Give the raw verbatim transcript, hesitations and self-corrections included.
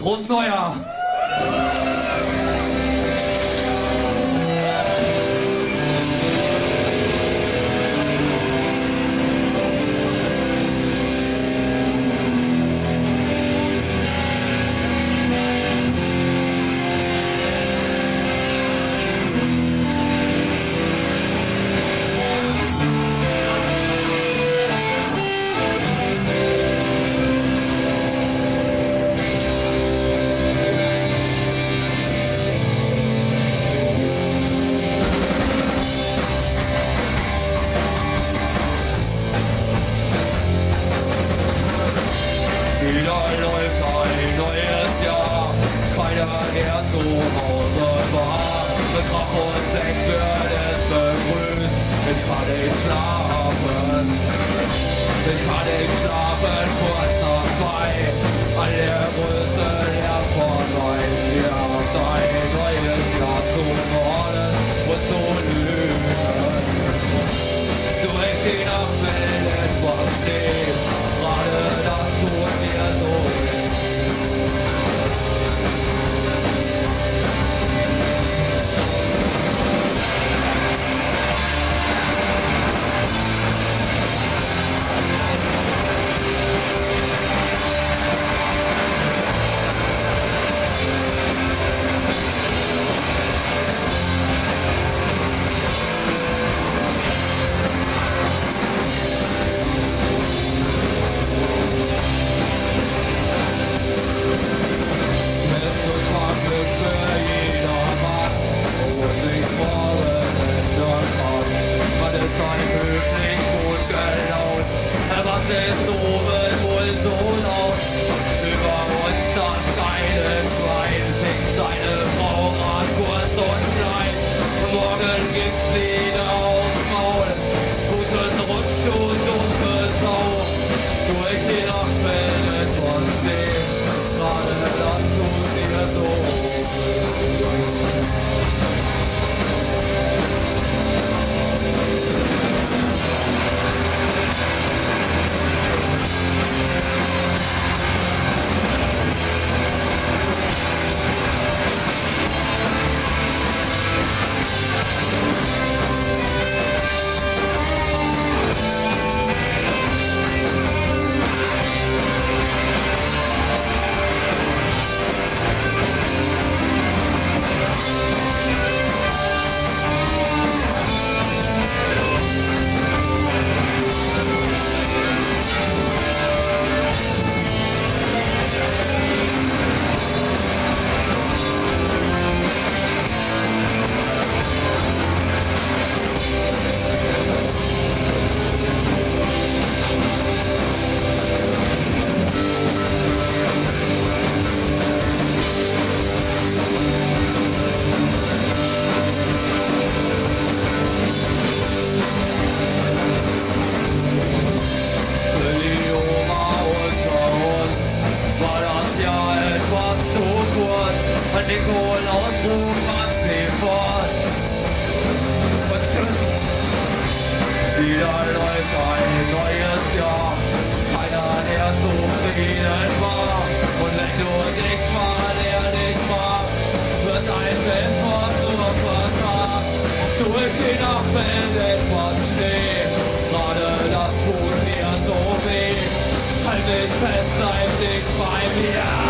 Großneuer! Wieder läuft ein neues Jahr, keiner der zu Hause war. Mit Krach und Sex wird es begrüßt, ich kann nicht schlafen. Ich kann nicht schlafen, kurz nach zwei, an der größte Lärm vorbei. Wir haben ein neues Jahr zu morden und zu lügen. Durch die Nacht will etwas stehen, gerade das tut mir so weh. Es ist oben wohl so laut, über uns das geile Schwein fängt seine Frau an kurz und klein. Morgen gibt's wieder aufs Maul, guten Rutsch, du dumme Sau. Durch die Nacht will etwas stehen, gerade das tut mir so weh. Nikolaus ruft man sie fort. Und tschüss. Wieder läuft ein neues Jahr, keiner der zufrieden war. Und wenn du dich mal ehrlich machst, wird ein Fest von nur vertagt. Durch die Nacht will etwas stehen, gerade das tut mir so weh. Halt dich fest, bleib dich bei mir.